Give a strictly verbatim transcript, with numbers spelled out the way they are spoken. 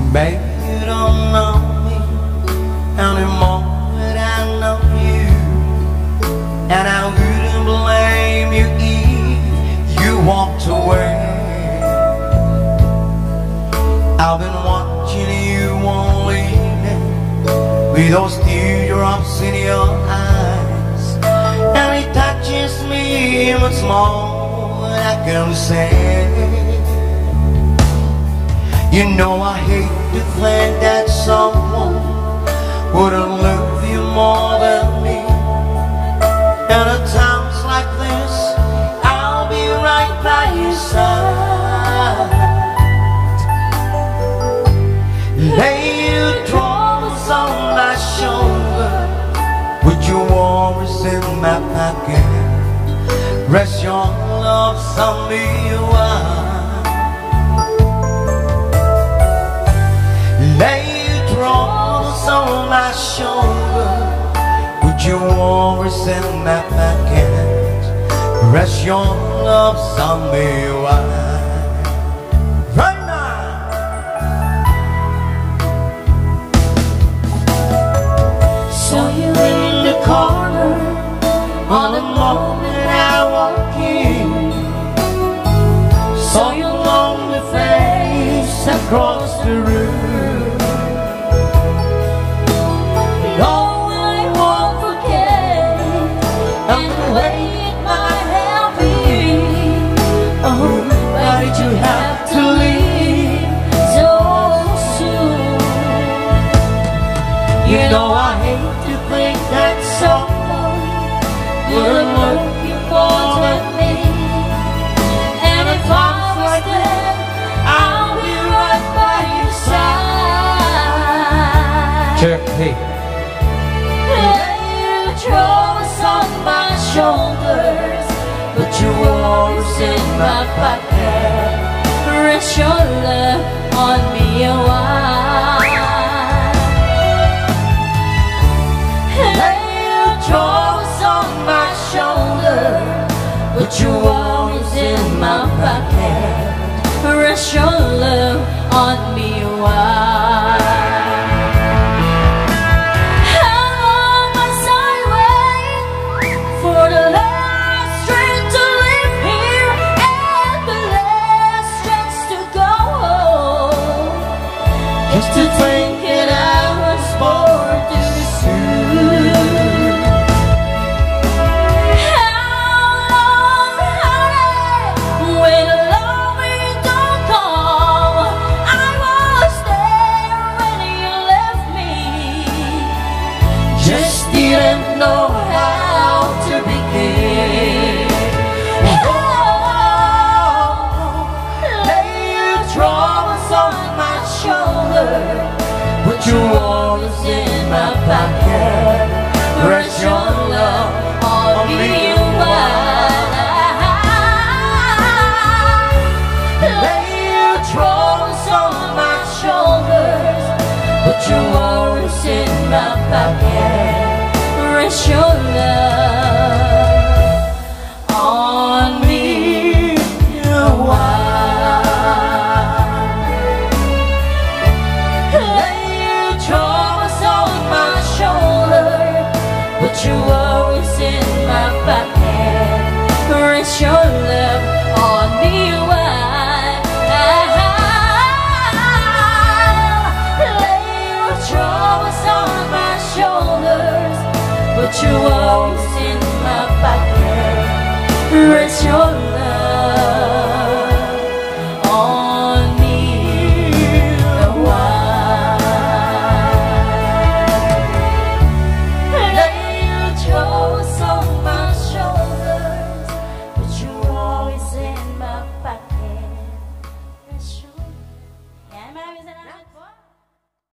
Baby, you don't know me anymore than I know you, and I wouldn't blame you if you walked away. I've been watching you won't leave me, with those teardrops in your eyes, and it touches me much more than I can say. You know I hate to think that someone wouldn't love you more than me, and at times like this I'll be right by your side. Lay your troubles on my shoulder, put your worries in my pocket, rest your love on me a while. Lay your troubles on my shoulder, put your worries in my pocket, rest your love on me a while. Right now. Saw you in the corner on the moment I walked in, saw your lonely face across the room. Why did you have to leave so soon? You know I hate to think that someone would look you more than me, and if I'm like that, I'll be right by your side. Check, hey. Lay your troubles on my shoulders, put your worries in my pocket, rest your love on me a while. Lay your troubles on my shoulder, put your worries in my pocket, rest your love on me a while. Just to think that I was born too soon. How long, honey, when the loving don't come? I was there when you left me, just didn't know how to begin. Oh, lay your troubles on my shoulder, put your worries in my pocket, rest your love on me a while. Lay your troubles on my shoulders, put your worries in my pocket, rest your love on me a while. Put your worries in my pocket, rest your love on me a while. Lay your troubles on my shoulders, put your worries in my pocket, rest your love